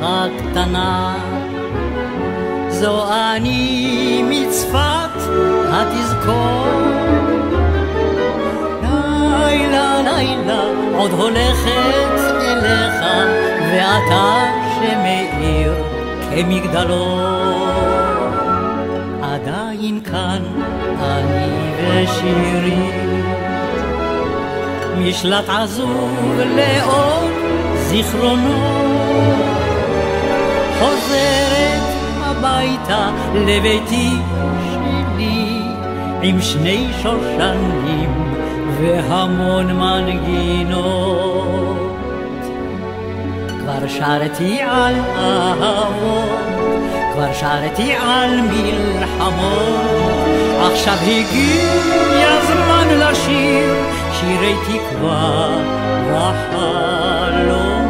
הקטנה. זו אני מצפת התזכור, לילה לילה עוד הולכת אליך, ואתה שמאיר כמגדלור. עדיין כאן אני ושירי, משלט עזוב לעוד זיכרונות, חוזרת הביתה לביתי שלי, עם שני שושנים והמון מנגינות. כבר שרתי על אהבות, כבר שרתי על מלחמות, עכשיו הגיע הזמן לשיר שירי תקווה וחלומות.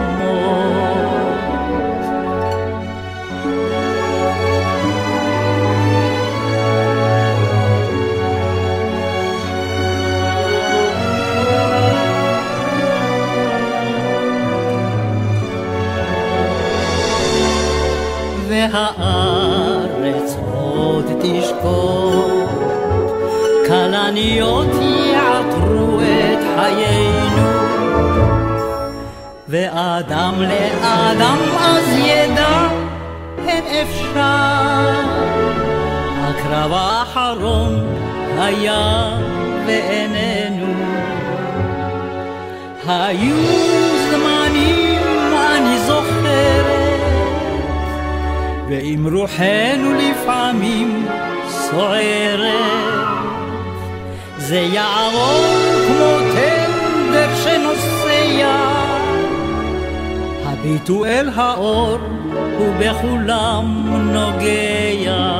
והארץ עוד תשקוט, כלניות יעטרו את חיינו, ואדם לאדם אז ידע אין אפשר. הקרב האחרון היה ואיננו, היו זמנים אני זוכרת, ועם רוחנו לפעמים סוערת. זה יעבור כמו תדר שנוסע, הביטו אל האור ובכולם נוגע.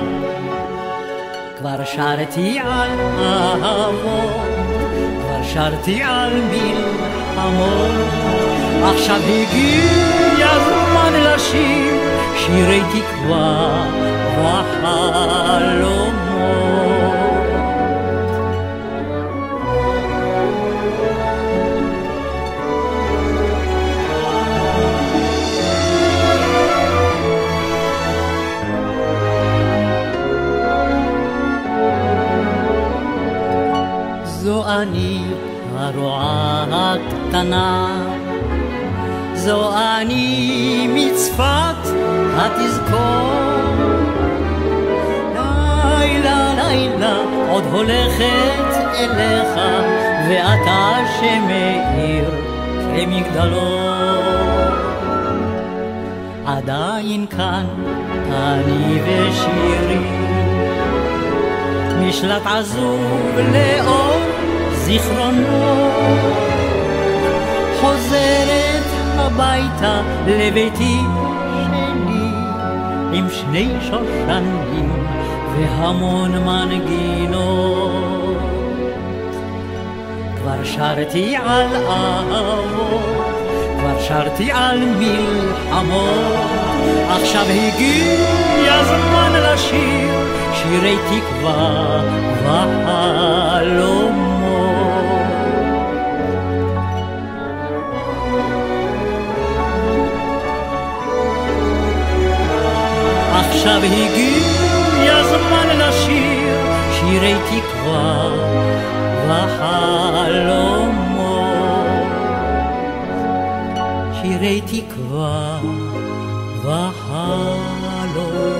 כבר שרתי על אהבות, כבר שרתי על מלחמות, עכשיו הגיע הזמן לשיר שירי תקווה וחלומות. זו אני הרועה הקטנה, זו אני מצפת התזכור, לילה לילה עוד הולכת אליך, ואתה שמאיר כמגדלור. עדיין כאן אני ושירי, משלט עזוב לאור זיכרונות, חוזרת הביתה לביתי שלי, עם שני שושנים והמון מנגינות. כבר שרתי על אהבות, כבר שרתי על מלחמות, עכשיו הגיע הזמן לשיר שירי תקווה וחלומות. עכשיו הגיע הזמן לשיר שירי תקווה וחלומות, שירי תקווה וחלומות.